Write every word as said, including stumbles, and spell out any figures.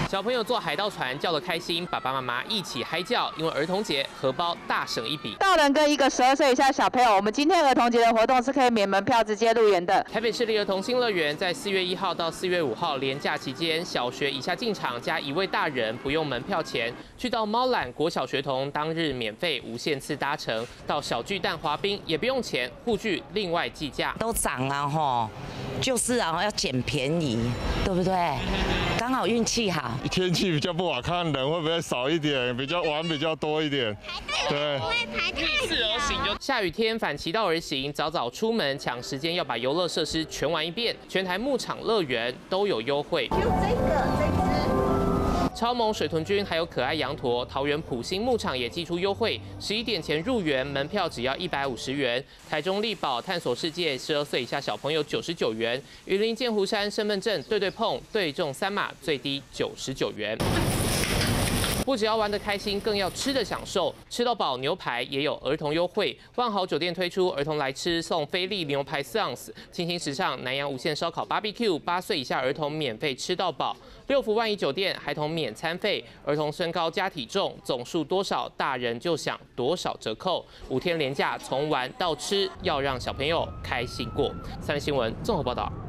小朋友坐海盗船叫得开心，爸爸妈妈一起嗨叫，因为儿童节荷包大省一笔。 大人跟一个十二岁以下小朋友，我们今天儿童节的活动是可以免门票直接入园的。 台北市立儿童新乐园在四月一号到四月五号连假期间，小学以下进场加一位大人不用门票钱，去到猫缆国小学童当日免费无限次搭乘，到小巨蛋滑冰也不用钱，护具另外计价。 都涨了吼，就是啊要捡便宜，对不对？刚好运气好。 天气比较不好看，人会不会少一点？比较玩比较多一点。对， 逆势而行就下雨天反其道而行，早早出门抢时间要把游乐设施全玩一遍。全台牧场乐园都有优惠。 就这个这只。 超萌水豚君还有可爱羊驼，桃园埔心牧场也寄出优惠，十一点前入园门票只要一百五十元。台中力宝探索世界十二岁以下小朋友九十九元。云林剑湖山身份证对对碰对中三码最低九十九元。不只要玩得开心，更要吃的享受。吃到饱牛排也有儿童优惠，万豪酒店推出儿童来吃送菲力牛排四盎司，清新时尚南洋无限烧烤 B B Q， 八岁以下儿童免费吃到饱。六福万怡酒店孩童免餐费，儿童身高加体重总数多少，大人就享多少折扣。五天连假从玩到吃，要让小朋友开心过。三立新闻综合报道。